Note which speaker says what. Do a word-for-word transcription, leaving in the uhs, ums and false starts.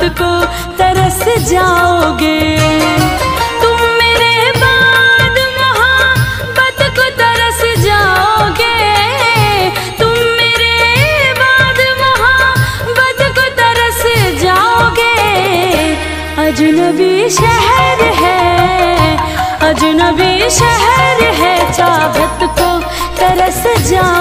Speaker 1: को तरस जाओगे। तुम मेरे बाद मोहब्बत को तरस जाओगे। तुम मेरे बाद मोहब्बत को तरस जाओगे। अजनबी शहर है, अजनबी शहर है, चाहत को तरस जाओगे।